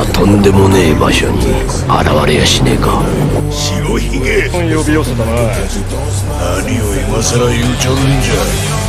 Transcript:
なとんでもねえ場所に現れやしねえか。 白ひげ、 呼び寄せたな。 何を今さら言うちょるんじゃ。